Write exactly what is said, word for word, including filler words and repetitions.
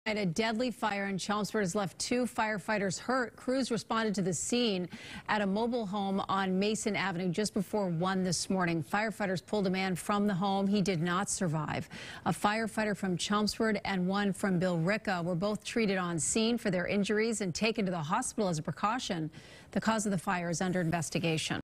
A deadly fire in Chelmsford has left two firefighters hurt. Crews responded to the scene at a mobile home on Mason Avenue just before one this morning. Firefighters pulled a man from the home. He did not survive. A firefighter from Chelmsford and one from Billerica were both treated on scene for their injuries and taken to the hospital as a precaution. The cause of the fire is under investigation.